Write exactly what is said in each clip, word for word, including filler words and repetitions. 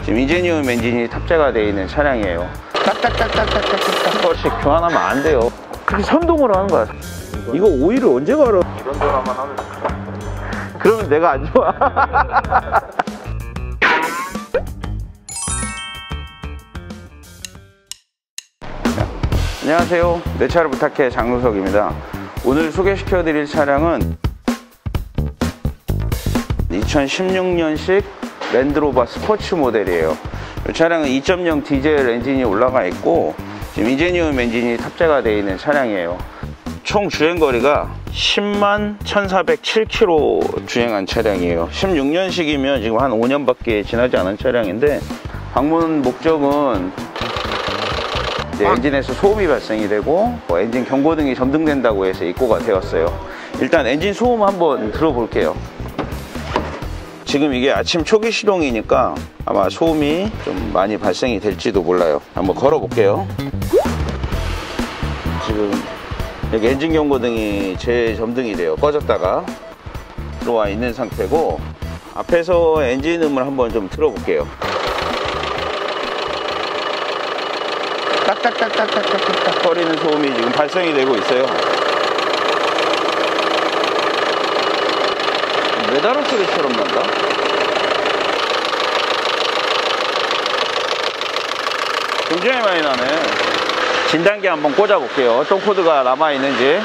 지금 이제니움 엔진이 탑재가 되어 있는 차량이에요. 딱딱딱딱딱딱딱 거씩 교환하면 안 돼요. 그렇게 선동을 하는 거야. 이거 오일을 언제 갈아? 이런 드라마만 하면 그러면 내가 안 좋아. 안녕하세요. 내 차를 부탁해 장누석입니다. 오늘 소개시켜 드릴 차량은 이천십육 년식 랜드로버 스포츠 모델이에요. 이 차량은 이 점 영 디젤 엔진이 올라가 있고 지금 이제니움 엔진이 탑재가 되어 있는 차량이에요. 총 주행거리가 십만 천사백칠 킬로미터 주행한 차량이에요. 십육 년식이면 지금 한 오 년밖에 지나지 않은 차량인데, 방문 목적은 이제 엔진에서 소음이 발생이 되고 뭐 엔진 경고등이 점등된다고 해서 입고가 되었어요. 일단 엔진 소음 한번 들어볼게요. 지금 이게 아침 초기 시동이니까 아마 소음이 좀 많이 발생이 될지도 몰라요. 한번 걸어 볼게요. 지금 여기 엔진 경고등이 재점등이 돼요. 꺼졌다가 들어와 있는 상태고, 앞에서 엔진 음을 한번 좀 들어볼게요. 딱딱딱딱딱딱딱 거리는 소음이 지금 발생이 되고 있어요. 메다로 소리처럼 난다. 굉장히 많이 나네. 진단기 한번 꽂아 볼게요. 어떤 코드가 남아 있는지.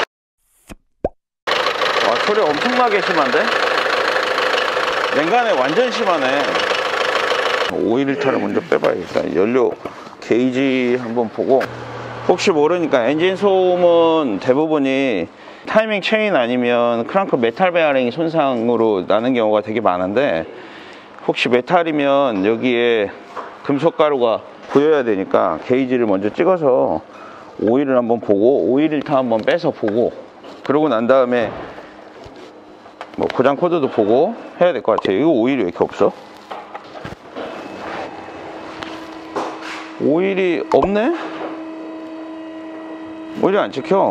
와, 소리 엄청나게 심한데? 냉간에 완전 심하네. 오일차를 먼저 빼봐야겠다. 연료 게이지 한번 보고, 혹시 모르니까 엔진 소음은 대부분이 타이밍 체인 아니면 크랑크 메탈 베어링 손상으로 나는 경우가 되게 많은데, 혹시 메탈이면 여기에 금속 가루가 보여야 되니까 게이지를 먼저 찍어서 오일을 한번 보고, 오일 일 타 한번 빼서 보고, 그러고 난 다음에 뭐 고장 코드도 보고 해야 될 것 같아요. 이거 오일이 왜 이렇게 없어? 오일이 없네? 오일이 안 찍혀.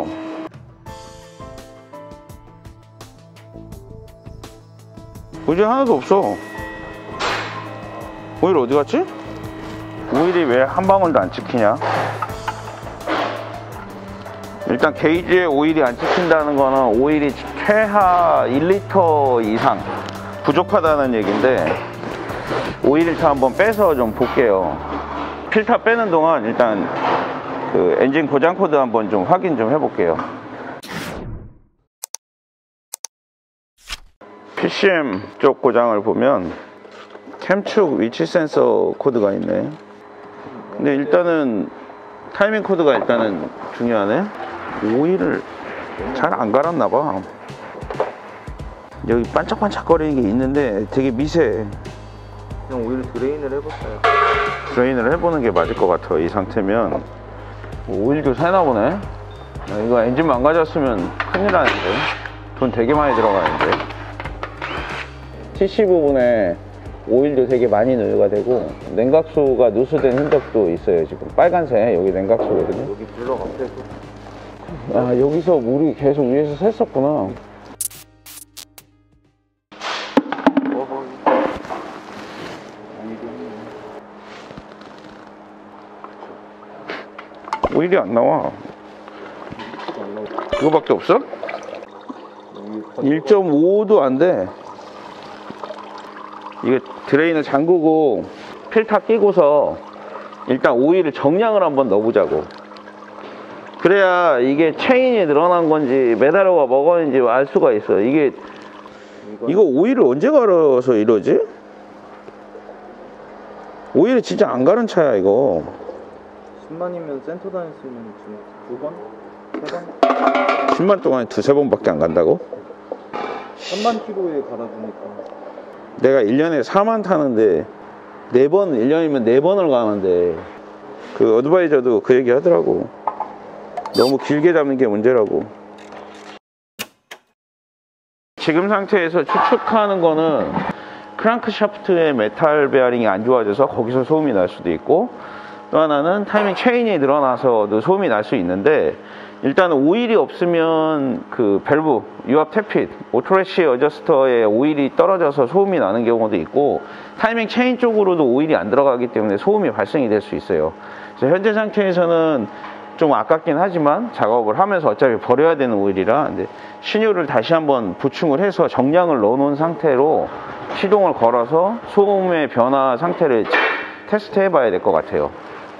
오일이 하나도 없어. 오일 어디 갔지? 오일이 왜 한 방울도 안 찍히냐? 일단 게이지에 오일이 안 찍힌다는 거는 오일이 최하 일 리터 이상 부족하다는 얘기인데, 오일 일 타 한번 빼서 좀 볼게요. 필터 빼는 동안 일단 그 엔진 고장 코드 한번 좀 확인 좀 해볼게요. 피씨엠 쪽 고장을 보면 캠축 위치 센서 코드가 있네. 근데 일단은 타이밍 코드가 일단은 중요하네. 오일을 잘 안 갈았나봐. 여기 반짝반짝거리는 게 있는데 되게 미세. 그냥 오일 드레인을 해볼까요? 드레인을 해보는 게 맞을 것 같아. 이 상태면. 오일도 새나 보네. 이거 엔진 망가졌으면 큰일 나는데. 돈 되게 많이 들어가는데. 티씨 부분에 오일도 되게 많이 누유가 되고, 냉각수가 누수된 흔적도 있어요. 지금 빨간색 여기 냉각수거든요. 여기 블럭 앞에서. 아, 여기서 물이 계속 위에서 샜었구나. 오일이 안 나와. 그거밖에 없어? 일 점 오도 안 돼. 이게 드레인을 잠그고 필터 끼고서 일단 오일을 정량을 한번 넣어보자고. 그래야 이게 체인이 늘어난 건지 메달로가 먹었는지 알 수가 있어. 이게 이거 오일을 언제 갈아서 이러지? 오일을 진짜 안 가는 차야 이거. 십만이면 센터 다녔으면 지금 두 번? 세 번? 십만 동안에 두세 번밖에 안 간다고? 삼만 킬로에 갈아주니까. 내가 일 년에 사만 타는데 네 번, 일 년이면 네 번을 가는데, 그 어드바이저도 그 얘기 하더라고. 너무 길게 잡는 게 문제라고. 지금 상태에서 추측하는 거는 크랑크 샤프트의 메탈 베어링이 안 좋아져서 거기서 소음이 날 수도 있고, 또 하나는 타이밍 체인이 늘어나서도 소음이 날 수 있는데, 일단은 오일이 없으면 그 밸브, 유압 태핏, 오토레시 어저스터에 오일이 떨어져서 소음이 나는 경우도 있고, 타이밍 체인 쪽으로도 오일이 안 들어가기 때문에 소음이 발생이 될 수 있어요. 그래서 현재 상태에서는 좀 아깝긴 하지만 작업을 하면서 어차피 버려야 되는 오일이라, 근데 신유를 다시 한번 보충을 해서 정량을 넣어 놓은 상태로 시동을 걸어서 소음의 변화 상태를 테스트 해 봐야 될 것 같아요.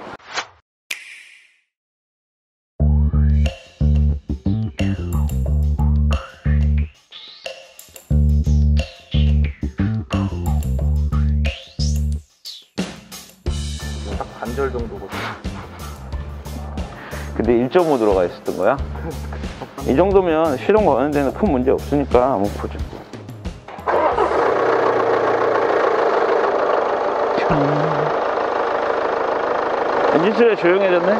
딱 반절 정도거든요. 근데 일 점 오 들어가 있었던 거야? 이 정도면 시동 거는 데는 큰 문제 없으니까 한번 보죠. 엔진 소리가 조용해졌네?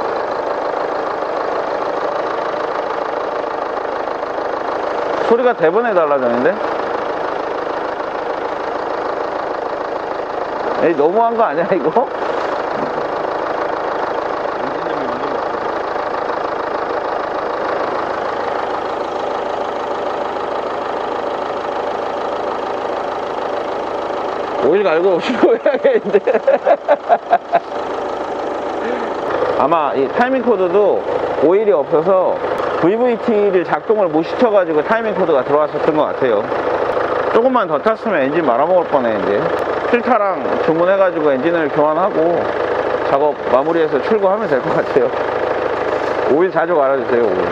소리가 대번에 달라졌는데? 에이, 너무한 거 아니야 이거? 오일 갈고 출고해야겠는데. 아마 이 타이밍 코드도 오일이 없어서 브이브이티를 작동을 못 시켜가지고 타이밍 코드가 들어왔었던 것 같아요. 조금만 더 탔으면 엔진 말아먹을 뻔했는데, 필터랑 주문해가지고 엔진을 교환하고 작업 마무리해서 출고하면 될 것 같아요. 오일 자주 갈아주세요. 오일.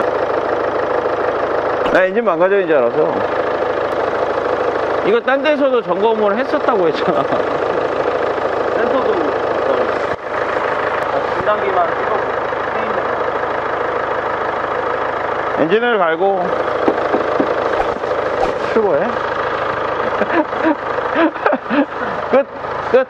나 엔진 망가져인 줄 알아서. 이거 딴 데서도 점검을 했었다고 했잖아. 센서도 진단기만 찍어 엔진을 갈고 출고해. 끝! 끝!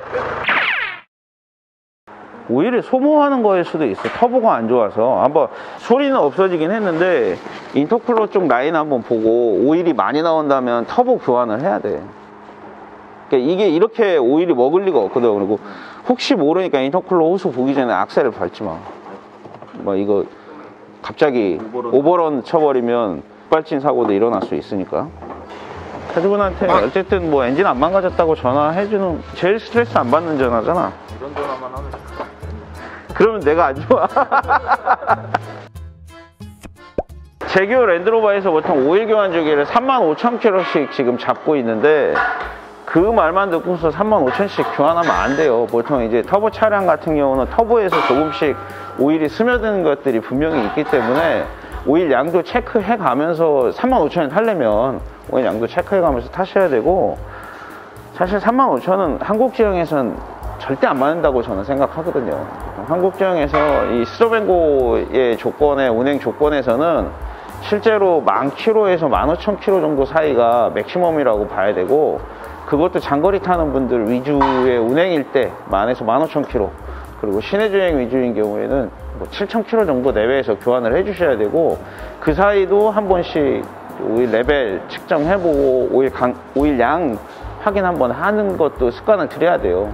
오일을 소모하는 거일 수도 있어. 터보가 안 좋아서. 한번 소리는 없어지긴 했는데 인터쿨러 쪽 라인 한번 보고 오일이 많이 나온다면 터보 교환을 해야 돼. 그러니까 이게 이렇게 오일이 먹을 리가 없거든. 그리고 혹시 모르니까 인터쿨러 호수 보기 전에 악셀을 밟지 마. 뭐 이거 갑자기 오버런, 오버런 쳐버리면 발진 사고도 일어날 수 있으니까. 차주분한테 어쨌든 뭐 엔진 안 망가졌다고 전화해주는, 제일 스트레스 안 받는 전화잖아. 이런 전화만 하면 그러면 내가 안 좋아. 제규어 랜드로버에서 보통 오일 교환 주기를 삼만 오천 킬로미터씩 지금 잡고 있는데, 그 말만 듣고서 삼만 오천씩 교환하면 안 돼요. 보통 이제 터보 차량 같은 경우는 터보에서 조금씩 오일이 스며드는 것들이 분명히 있기 때문에 오일 양도 체크해 가면서 삼만 오천을 타려면 오일 양도 체크해 가면서 타셔야 되고, 사실 삼만 오천은 한국 지형에서는 절대 안 맞는다고 저는 생각하거든요. 한국 지형에서 이 스톱앤고의 조건의 운행 조건에서는 실제로 만 킬로에서 만 오천 킬로 정도 사이가 맥시멈이라고 봐야 되고, 그것도 장거리 타는 분들 위주의 운행일 때 만에서 만 오천 킬로, 그리고 시내 주행 위주인 경우에는 뭐 칠천 킬로 정도 내외에서 교환을 해 주셔야 되고, 그 사이도 한 번씩 오일 레벨 측정해보고 오일, 강, 오일 양 확인 한번 하는 것도 습관을 들여야 돼요.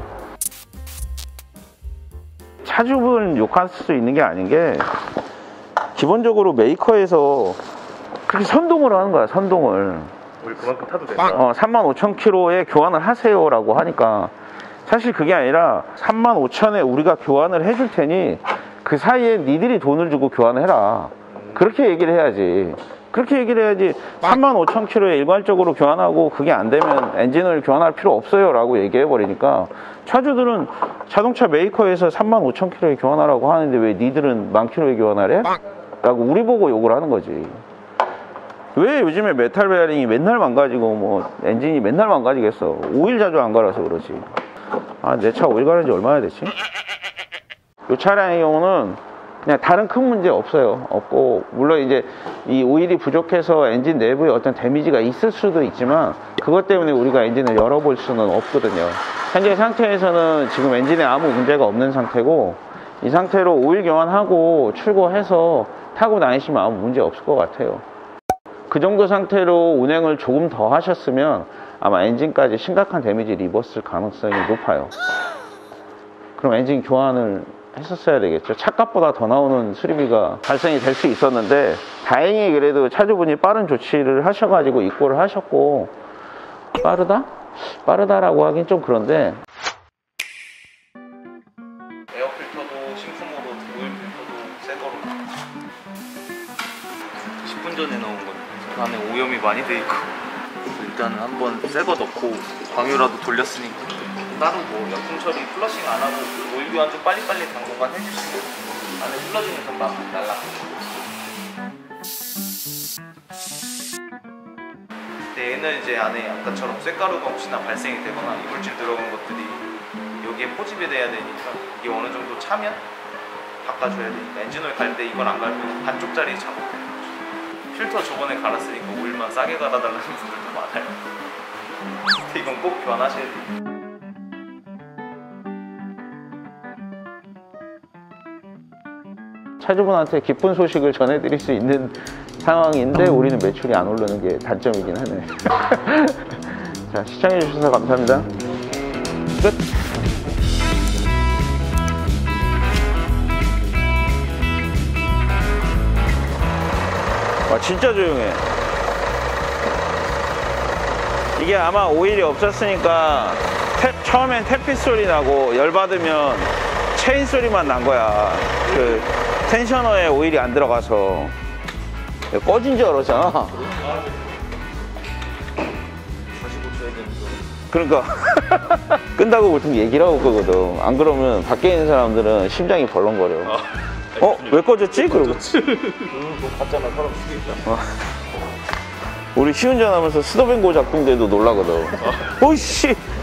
차주분 욕할 수 있는 게 아닌 게, 기본적으로 메이커에서 그렇게 선동을 하는 거야. 선동을 우리 그만큼 타도 된다. 어, 삼만 오천 킬로에 교환을 하세요 라고 하니까, 사실 그게 아니라 삼만 오천에 우리가 교환을 해줄 테니 그 사이에 니들이 돈을 주고 교환을 해라, 그렇게 얘기를 해야지. 그렇게 얘기를 해야지. 삼만 오천 킬로에 일괄적으로 교환하고 그게 안 되면 엔진을 교환할 필요 없어요 라고 얘기해 버리니까, 차주들은 자동차 메이커에서 삼만 오천 킬로에 교환하라고 하는데 왜 니들은 만 킬로에 교환하래? 라고 우리 보고 욕을 하는 거지. 왜 요즘에 메탈 베어링이 맨날 망가지고 뭐 엔진이 맨날 망가지겠어. 오일 자주 안 갈아서 그러지. 아, 내 차 오일 갈은 지 얼마나 됐지? 이 차량의 경우는 그냥 다른 큰 문제 없어요. 없고, 물론 이제 이 오일이 부족해서 엔진 내부에 어떤 데미지가 있을 수도 있지만 그것 때문에 우리가 엔진을 열어볼 수는 없거든요. 현재 상태에서는 지금 엔진에 아무 문제가 없는 상태고, 이 상태로 오일 교환하고 출고해서 타고 다니시면 아무 문제 없을 것 같아요. 그 정도 상태로 운행을 조금 더 하셨으면 아마 엔진까지 심각한 데미지를 입었을 가능성이 높아요. 그럼 엔진 교환을 했었어야 되겠죠. 차값보다 더 나오는 수리비가 발생이 될 수 있었는데 다행히 그래도 차주분이 빠른 조치를 하셔가지고 입고를 하셨고. 빠르다? 빠르다라고 하긴 좀 그런데 에어 필터도 싱크모드, 오일 필터도 새 거로 십 분 전에 넣은 건데 안에 오염이 많이 돼 있고 일단은 한번 새 거 넣고 방유라도 돌렸으니까 따로 뭐 약품 처리 플러싱 안 하고 오일 교환 좀 빨리빨리 당분간 해주시면 안에 흘러지는 금방 날라. 근데 얘는 이제 안에 아까처럼 쇳가루가 혹시나 발생이 되거나 이물질 들어간 것들이 여기에 포집이 돼야 되니까 이게 어느 정도 차면 바꿔줘야 되니까 엔진오일 갈 때 이걸 안 갈면 반쪽짜리 작업해요. 필터 저번에 갈았으니까 오일만 싸게 갈아달라는 분들도 많아요. 근데 이건 꼭 교환하셔야 돼요. 차주분한테 기쁜 소식을 전해드릴 수 있는 상황인데 우리는 매출이 안 오르는 게 단점이긴 하네. 자, 시청해주셔서 감사합니다. 끝! 와, 진짜 조용해. 이게 아마 오일이 없었으니까 탭, 처음엔 탭핏 소리 나고 열받으면 체인 소리만 난 거야. 그 텐셔너에 오일이 안 들어가서 꺼진 줄 알았잖아. 다시 고쳐야 되는 거. 그러니까 끈다고 보통 얘기를 하고 끄거든. 안 그러면 밖에 있는 사람들은 심장이 벌렁거려. 아, 어? 왜 꺼졌지? 그러고 그거 갔잖아. 사람 죽이겠다. 어. 우리 시운전하면서 스톱앤고 작동 때도 놀라거든. 어이씨